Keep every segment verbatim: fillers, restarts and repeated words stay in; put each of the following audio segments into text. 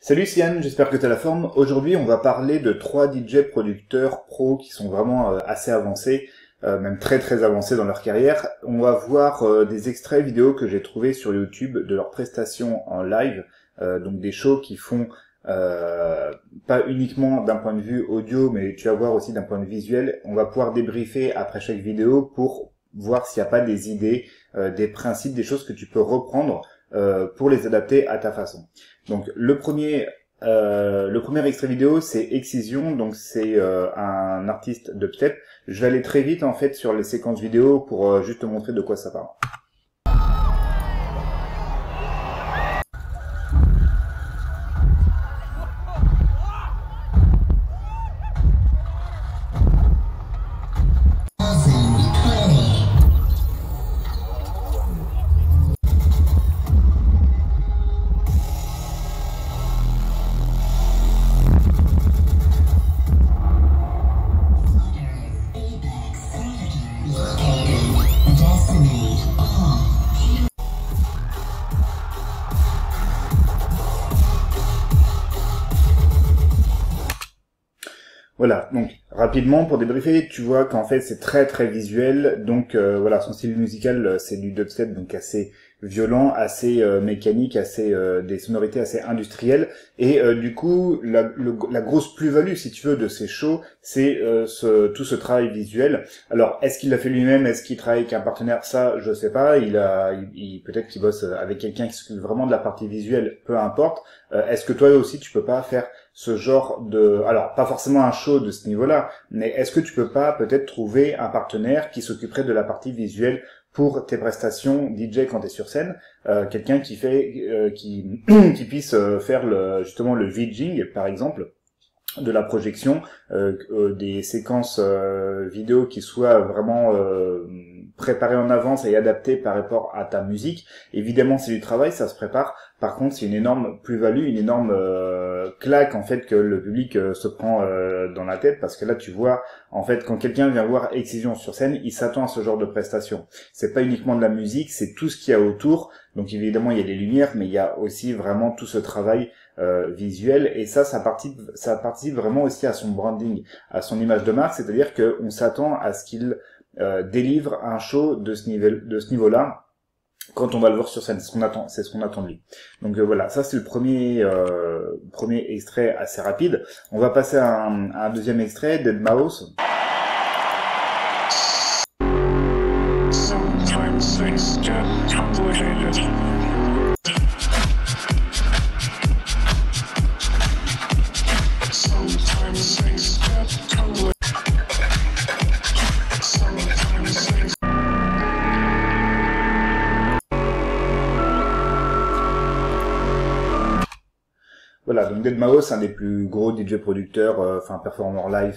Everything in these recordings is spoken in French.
Salut Sian, j'espère que tu as la forme. Aujourd'hui, on va parler de trois D J producteurs pros qui sont vraiment euh, assez avancés, euh, même très très avancés dans leur carrière. On va voir euh, des extraits vidéo que j'ai trouvés sur YouTube de leurs prestations en live, euh, donc des shows qui font euh, pas uniquement d'un point de vue audio, mais tu vas voir aussi d'un point de vue visuel. On va pouvoir débriefer après chaque vidéo pour voir s'il n'y a pas des idées, euh, des principes, des choses que tu peux reprendre euh, pour les adapter à ta façon. Donc le premier euh, le premier extrait vidéo c'est Excision, donc c'est euh, un artiste dubstep. Je vais aller très vite en fait sur les séquences vidéo pour euh, juste te montrer de quoi ça parle. Voilà, donc rapidement pour débriefer, tu vois qu'en fait c'est très très visuel, donc euh, voilà, son style musical c'est du dubstep, donc assez violent, assez euh, mécanique, assez euh, des sonorités assez industrielles, et euh, du coup la, le, la grosse plus-value si tu veux de ces shows, c'est euh, ce, tout ce travail visuel. Alors est-ce qu'il l'a fait lui-même, est-ce qu'il travaille avec un partenaire, ça je sais pas, il a, il, il, peut-être qu'il bosse avec quelqu'un qui s'occupe vraiment de la partie visuelle, peu importe. Euh, est-ce que toi aussi tu peux pas faire ce genre de, alors pas forcément un show de ce niveau-là, mais est-ce que tu peux pas peut-être trouver un partenaire qui s'occuperait de la partie visuelle pour tes prestations D J quand tu es sur scène, euh, quelqu'un qui fait, euh, qui qui puisse euh, faire le, justement le VJing par exemple, de la projection, euh, euh, des séquences euh, vidéo qui soient vraiment euh, préparées en avance et adaptées par rapport à ta musique. Évidemment, c'est du travail, ça se prépare. Par contre, c'est une énorme plus-value, une énorme euh, claque en fait que le public euh, se prend euh, dans la tête, parce que là, tu vois, en fait, quand quelqu'un vient voir Excision sur scène, il s'attend à ce genre de prestation. C'est pas uniquement de la musique, c'est tout ce qu'il y a autour. Donc évidemment, il y a les lumières, mais il y a aussi vraiment tout ce travail Euh, visuel, et ça, ça participe, ça participe vraiment aussi à son branding, à son image de marque, c'est-à-dire que on s'attend à ce qu'il euh, délivre un show de ce niveau, de ce niveau-là, quand on va le voir sur scène. C'est ce qu'on attend, c'est ce qu'on attend de lui. Donc euh, voilà, ça c'est le premier euh, premier extrait assez rapide. On va passer à un, à un deuxième extrait, deadmau5. Voilà, donc deadmau5, c'est un des plus gros D J producteurs, euh, enfin performeurs live,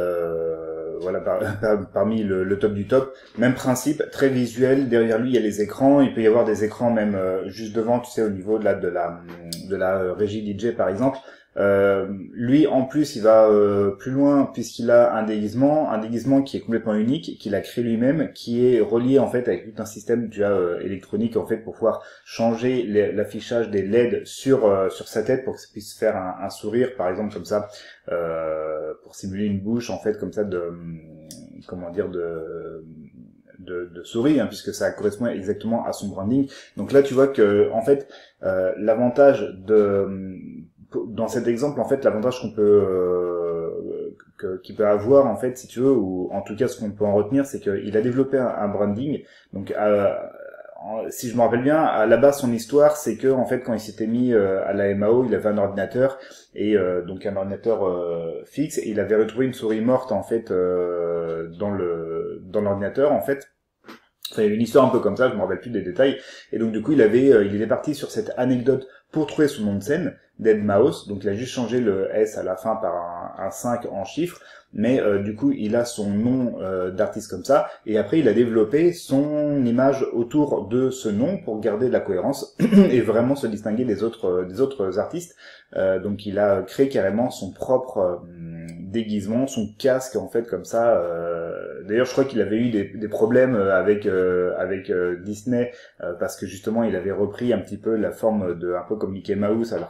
euh, voilà, par, par, parmi le, le top du top. Même principe, très visuel. Derrière lui, il y a les écrans. Il peut y avoir des écrans même euh, juste devant, tu sais, au niveau de la de la de la régie D J par exemple. Euh, lui, en plus, il va euh, plus loin puisqu'il a un déguisement, un déguisement qui est complètement unique, qu'il a créé lui-même, qui est relié en fait avec tout un système déjà euh, électronique en fait pour pouvoir changer l'affichage des L E D sur euh, sur sa tête pour que ça puisse faire un, un sourire, par exemple comme ça, euh, pour simuler une bouche en fait comme ça de comment dire de de, de souris, hein, puisque ça correspond exactement à son branding. Donc là, tu vois que en fait, euh, l'avantage de dans cet exemple, en fait, l'avantage qu'on peut euh, que, qu'il peut avoir, en fait, si tu veux, ou en tout cas ce qu'on peut en retenir, c'est qu'il a développé un, un branding. Donc, euh, si je me rappelle bien, à la base, son histoire, c'est que en fait, quand il s'était mis euh, à la M A O, il avait un ordinateur et euh, donc un ordinateur euh, fixe, et il avait retrouvé une souris morte en fait euh, dans le dans l'ordinateur, en fait. Enfin, il y avait une histoire un peu comme ça, je me rappelle plus des détails. Et donc du coup, il avait, euh, il était parti sur cette anecdote pour trouver son nom de scène, deadmau5. Donc il a juste changé le S à la fin par un, un cinq en chiffres. Mais euh, du coup, il a son nom euh, d'artiste comme ça. Et après, il a développé son image autour de ce nom pour garder de la cohérence et vraiment se distinguer des autres euh, des autres artistes. Euh, donc il a créé carrément son propre euh, déguisement, son casque en fait comme ça. Euh, D'ailleurs, je crois qu'il avait eu des, des problèmes avec euh, avec euh, Disney euh, parce que justement, il avait repris un petit peu la forme de un peu comme Mickey Mouse alors que c'était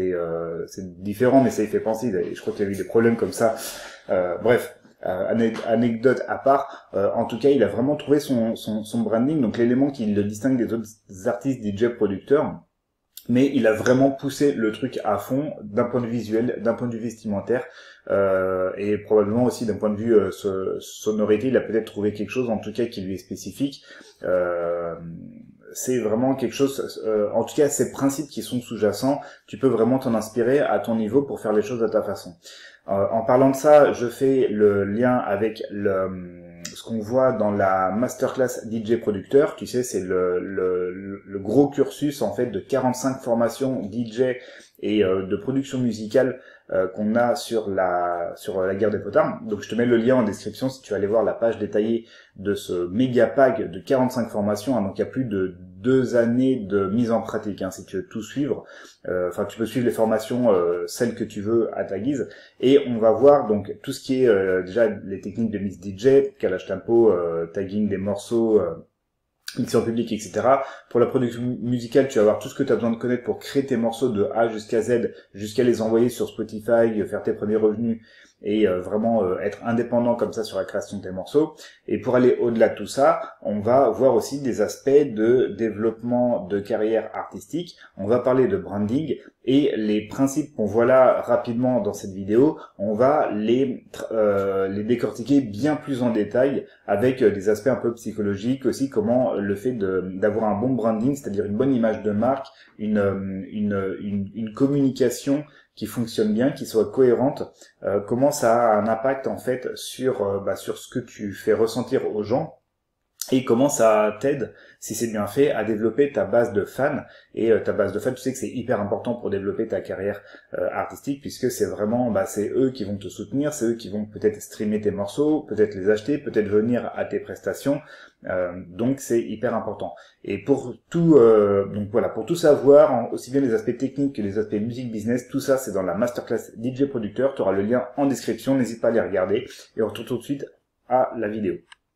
c'est euh, c'est différent, mais ça y fait penser. Je crois qu'il y a eu des problèmes comme ça. Euh, bref. Euh, anecdote à part, euh, en tout cas, il a vraiment trouvé son, son, son branding, donc l'élément qui le distingue des autres artistes D J producteurs, mais il a vraiment poussé le truc à fond d'un point de vue visuel, d'un point de vue vestimentaire, euh, et probablement aussi d'un point de vue euh, sonorité, il a peut-être trouvé quelque chose, en tout cas, qui lui est spécifique. Euh, c'est vraiment quelque chose, euh, en tout cas, ces principes qui sont sous-jacents, tu peux vraiment t'en inspirer à ton niveau pour faire les choses à ta façon. Euh, en parlant de ça, je fais le lien avec le, ce qu'on voit dans la masterclass D J producteur. Tu sais, c'est le, le, le gros cursus en fait de quarante-cinq formations D J et euh, de production musicale euh, qu'on a sur la sur la guerre des potards. Donc je te mets le lien en description si tu veux aller voir la page détaillée de ce méga pack de quarante-cinq formations. Hein, donc il y a plus de deux années de mise en pratique, hein, si tu veux tout suivre. Enfin, euh, tu peux suivre les formations, euh, celles que tu veux à ta guise. Et on va voir donc tout ce qui est euh, déjà les techniques de mix D J, calage tempo, euh, tagging des morceaux, euh, mixer en public, et cetera. Pour la production musicale, tu vas voir tout ce que tu as besoin de connaître pour créer tes morceaux de A jusqu'à Z, jusqu'à les envoyer sur Spotify, faire tes premiers revenus et euh, vraiment euh, être indépendant comme ça sur la création de tes morceaux. Et pour aller au-delà de tout ça, on va voir aussi des aspects de développement de carrière artistique. On va parler de branding et les principes qu'on voit là rapidement dans cette vidéo, on va les euh, les décortiquer bien plus en détail avec des aspects un peu psychologiques aussi, comment le fait de d'avoir un bon branding, c'est-à-dire une bonne image de marque, une une une, une communication qui fonctionne bien, qui soit cohérente, euh, comment ça a un impact en fait sur euh, bah, sur ce que tu fais ressentir aux gens et comment ça t'aide, si c'est bien fait, à développer ta base de fans. Et euh, ta base de fans, tu sais que c'est hyper important pour développer ta carrière euh, artistique, puisque c'est vraiment, bah, c'est eux qui vont te soutenir, c'est eux qui vont peut-être streamer tes morceaux, peut-être les acheter, peut-être venir à tes prestations. Euh, donc c'est hyper important. Et pour tout, euh, donc voilà, pour tout savoir, en, aussi bien les aspects techniques que les aspects musique business, tout ça c'est dans la masterclass D J producteur. Tu auras le lien en description, n'hésite pas à les regarder. Et on retourne tout de suite à la vidéo.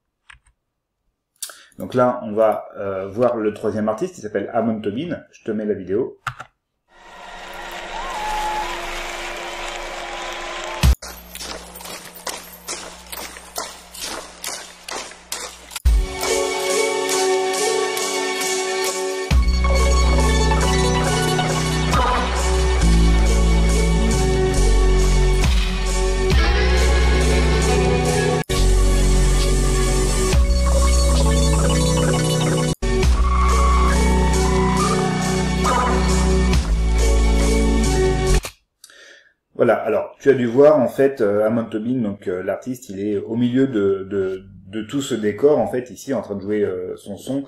Donc là, on va euh, voir le troisième artiste, il s'appelle Amon Tobin. Je te mets la vidéo. Voilà, alors tu as dû voir en fait euh, Amon Tobin, donc euh, l'artiste, il est au milieu de, de, de tout ce décor en fait ici en train de jouer euh, son son.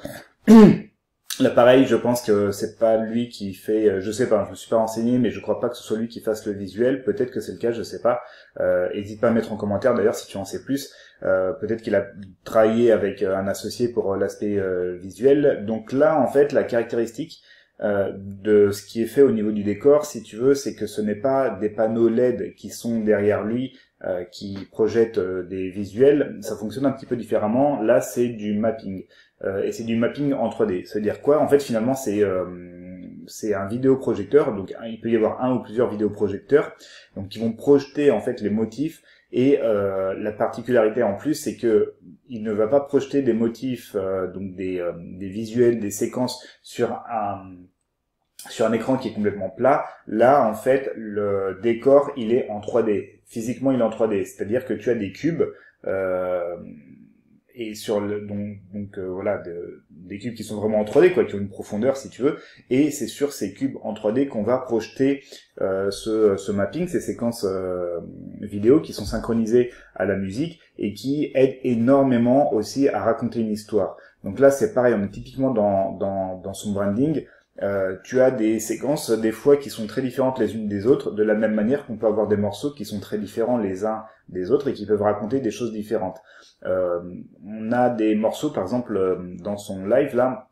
Là pareil, je pense que c'est pas lui qui fait, euh, je sais pas, je me suis pas renseigné, mais je crois pas que ce soit lui qui fasse le visuel. Peut-être que c'est le cas, je sais pas. Euh, hésite pas à mettre en commentaire d'ailleurs si tu en sais plus. Euh, peut-être qu'il a travaillé avec euh, un associé pour euh, l'aspect euh, visuel. Donc là en fait la caractéristique Euh, de ce qui est fait au niveau du décor, si tu veux, c'est que ce n'est pas des panneaux L E D qui sont derrière lui, euh, qui projettent euh, des visuels. Ça fonctionne un petit peu différemment. Là, c'est du mapping. Euh, et c'est du mapping en trois D. Ça veut dire quoi? En fait, finalement, c'est euh, c'est un vidéoprojecteur. Donc, il peut y avoir un ou plusieurs vidéoprojecteurs, donc qui vont projeter en fait les motifs. Et euh, la particularité en plus, c'est que il ne va pas projeter des motifs, euh, donc des, euh, des visuels, des séquences sur un sur un écran qui est complètement plat. Là, en fait, le décor, il est en trois D. Physiquement, il est en trois D. C'est-à-dire que tu as des cubes euh, et sur le donc donc euh, voilà de, des cubes qui sont vraiment en trois D, quoi, qui ont une profondeur si tu veux. Et c'est sur ces cubes en trois D qu'on va projeter euh, ce ce mapping, ces séquences euh, vidéo qui sont synchronisées à la musique et qui aident énormément aussi à raconter une histoire. Donc là, c'est pareil, on est typiquement dans dans dans son branding. Euh, tu as des séquences des fois qui sont très différentes les unes des autres, de la même manière qu'on peut avoir des morceaux qui sont très différents les uns des autres et qui peuvent raconter des choses différentes. Euh, on a des morceaux, par exemple, dans son live là,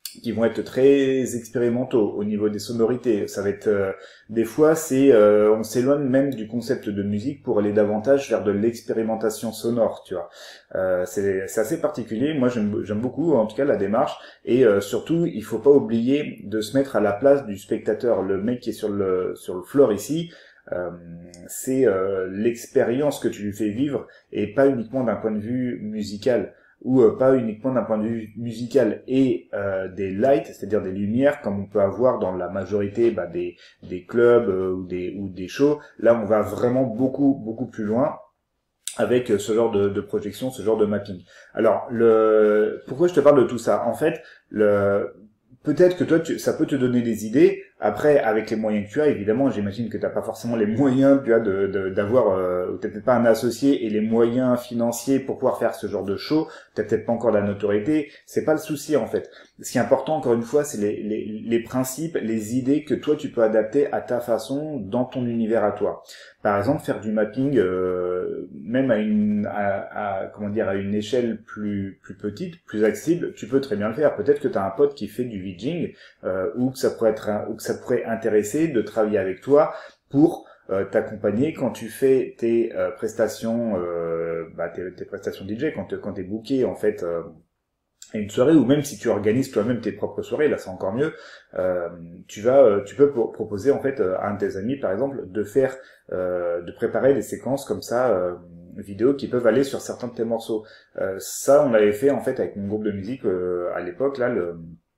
qui vont être très expérimentaux au niveau des sonorités. Ça va être euh, des fois c'est euh, on s'éloigne même du concept de musique pour aller davantage vers de l'expérimentation sonore, tu vois. Euh, c'est c'est assez particulier. Moi j'aime j'aime beaucoup en tout cas la démarche et euh, surtout il faut pas oublier de se mettre à la place du spectateur. Le mec qui est sur le sur le floor ici, euh, c'est euh, l'expérience que tu lui fais vivre et pas uniquement d'un point de vue musical. Ou euh, pas uniquement d'un point de vue musical et euh, des lights, c'est-à-dire des lumières, comme on peut avoir dans la majorité bah, des, des clubs euh, ou, des, ou des shows. Là, on va vraiment beaucoup, beaucoup plus loin avec ce genre de, de projection, ce genre de mapping. Alors, le pourquoi je te parle de tout ça? En fait, le peut-être que toi, tu, ça peut te donner des idées. Après, avec les moyens que tu as, évidemment, j'imagine que tu n'as pas forcément les moyens, tu as de, de, d'avoir, euh, t'as peut-être pas un associé et les moyens financiers pour pouvoir faire ce genre de show. T'as peut-être pas encore la notoriété. C'est pas le souci en fait. Ce qui est important, encore une fois, c'est les, les, les principes, les idées que toi tu peux adapter à ta façon dans ton univers à toi. Par exemple, faire du mapping, euh, même à une, à, à, comment dire, à une échelle plus plus petite, plus accessible, tu peux très bien le faire. Peut-être que tu as un pote qui fait du VJing, euh, ou que ça pourrait être, un, ou que ça pourrait intéresser de travailler avec toi pour euh, t'accompagner quand tu fais tes euh, prestations, euh, bah, tes, tes prestations D J, quand te, quand t'es booké en fait. Euh, une soirée, ou même si tu organises toi-même tes propres soirées, là c'est encore mieux, euh, tu vas, tu peux proposer en fait à un de tes amis par exemple de faire, euh, de préparer des séquences comme ça, euh, vidéo qui peuvent aller sur certains de tes morceaux. Euh, ça on l'avait fait en fait avec mon groupe de musique euh, à l'époque là, le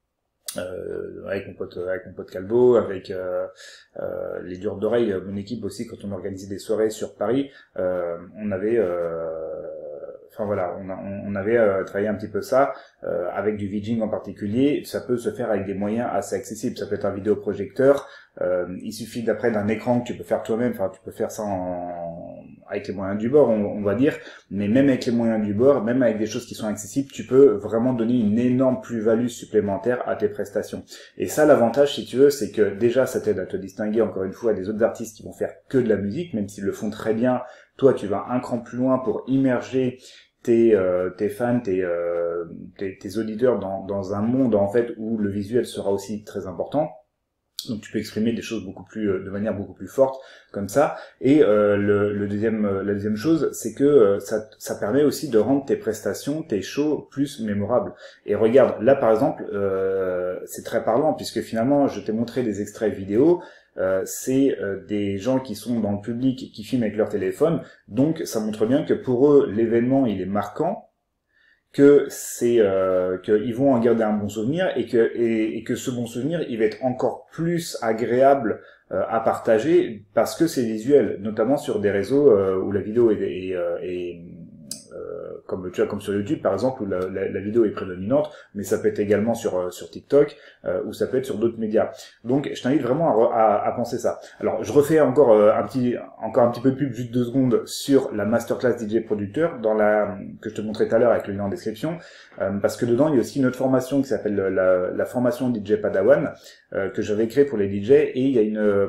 Euh, avec mon pote avec mon pote Calbo, avec euh, euh, les durs d'oreilles, mon équipe aussi, quand on organisait des soirées sur Paris, euh, on avait euh, enfin voilà, on, a, on avait euh, travaillé un petit peu ça, euh, avec du VJing en particulier. Ça peut se faire avec des moyens assez accessibles. Ça peut être un vidéoprojecteur, euh, il suffit d'après d'un écran que tu peux faire toi-même, enfin tu peux faire ça en, avec les moyens du bord, on, on va dire, mais même avec les moyens du bord, même avec des choses qui sont accessibles, tu peux vraiment donner une énorme plus-value supplémentaire à tes prestations. Et ça, l'avantage, si tu veux, c'est que déjà, ça t'aide à te distinguer, encore une fois, des autres artistes qui vont faire que de la musique, même s'ils le font très bien. Toi, tu vas un cran plus loin pour immerger tes, euh, tes fans, tes, euh, tes, tes auditeurs dans, dans un monde, en fait, où le visuel sera aussi très important. Donc tu peux exprimer des choses beaucoup plus, de manière beaucoup plus forte comme ça. Et euh, le, le deuxième, la deuxième chose, c'est que euh, ça, ça permet aussi de rendre tes prestations, tes shows plus mémorables. Et regarde, là par exemple, euh, c'est très parlant puisque finalement, je t'ai montré des extraits vidéo. Euh, c'est euh, des gens qui sont dans le public et qui filment avec leur téléphone. Donc ça montre bien que pour eux, l'événement il est marquant, que c'est euh, qu'ils vont en garder un bon souvenir et que et, et que ce bon souvenir il va être encore plus agréable euh, à partager parce que c'est visuel, notamment sur des réseaux euh, où la vidéo est, est, est euh, comme tu vois comme sur YouTube par exemple où la, la, la vidéo est prédominante, mais ça peut être également sur sur TikTok euh, ou ça peut être sur d'autres médias. Donc je t'invite vraiment à, à, à penser ça. Alors je refais encore euh, un petit encore un petit peu de pub juste deux secondes sur la masterclass D J producteur dans la que je te montrais tout à l'heure avec le lien en description, euh, parce que dedans il y a aussi une autre formation qui s'appelle la, la formation D J Padawan euh, que j'avais créée pour les D J, et il y a une euh,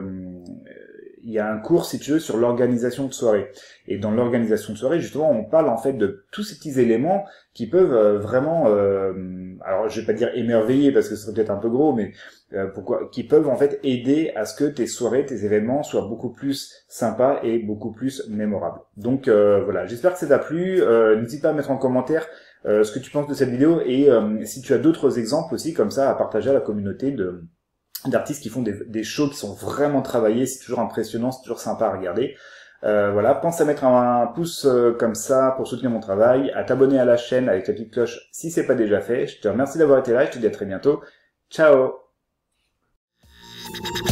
il y a un cours, si tu veux, sur l'organisation de soirée. Et dans l'organisation de soirée, justement, on parle en fait de tous ces petits éléments qui peuvent euh, vraiment, euh, alors je vais pas dire émerveiller parce que ce serait peut-être un peu gros, mais euh, pourquoi, qui peuvent en fait aider à ce que tes soirées, tes événements soient beaucoup plus sympas et beaucoup plus mémorables. Donc euh, voilà, j'espère que ça t'a plu. Euh, n'hésite pas à mettre en commentaire euh, ce que tu penses de cette vidéo et euh, si tu as d'autres exemples aussi comme ça à partager à la communauté de d'artistes qui font des, des shows qui sont vraiment travaillés. C'est toujours impressionnant, c'est toujours sympa à regarder. Euh, voilà, pense à mettre un, un pouce euh, comme ça pour soutenir mon travail, à t'abonner à la chaîne avec la petite cloche si c'est pas déjà fait. Je te remercie d'avoir été là, je te dis à très bientôt. Ciao.